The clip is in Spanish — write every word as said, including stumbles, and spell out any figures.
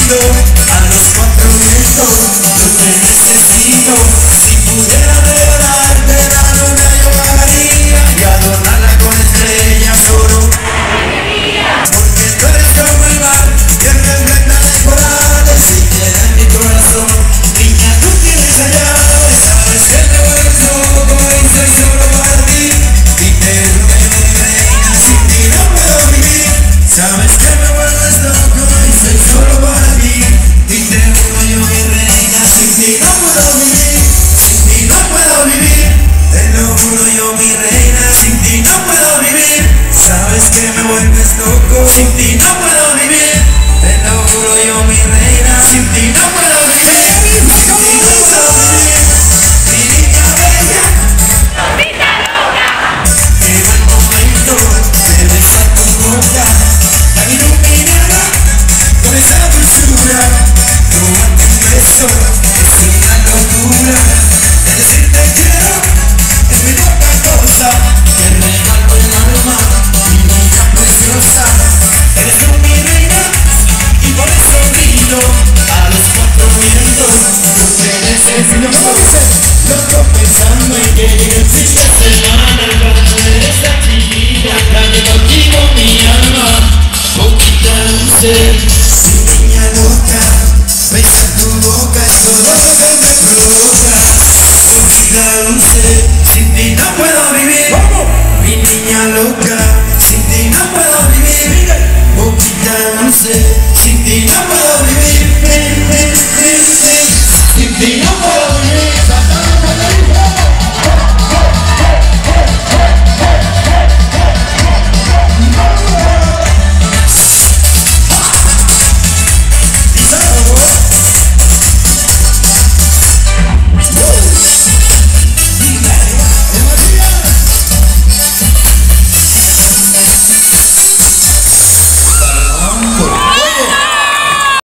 grito a los cuatro vientos, yo te necesito. Si pudiera regalarte la luna yo pagaría y adornarla con estrellas oro, porque tú eres como el mar que refleja de corales y queda en mi corazón. Niña, tú tienes allá, sabes que te vuelves loco y soy solo para ti. Y te juro mi reina, sin ti no puedo vivir. Sabes que me vuelves loco y soy solo para ti. Y te juro yo mi reina, sin ti no puedo vivir. Sin ti no puedo vivir. Te lo juro yo mi reina, sin ti no puedo vivir. Sabes que me vuelves loco, sin ti no puedo vivir. Te lo juro yo mi reina, sin ti no puedo vivir. Sin ti no puedo vivir. Mi niña bella, llegó el momento de besar tu boca tan iluminada con esa dulzura. Robarte un beso es una locura. De decirte quiero es muy poca cosa. Te regalo el alma, mi niña preciosa. Eres tú mi reina y por eso grito a los cuatro vientos. Tú te necesito. Loco pensando en que llegue el fin de semana. El rato de esta chiquilla, dame contigo mi alma. Poquita dulce, mi niña loca. Besa tu boca, es todo lo que me provoca. Poquita dulce, sin ti no puedo vivir. Mi niña loca, sin ti no puedo vivir. Poquita dulce.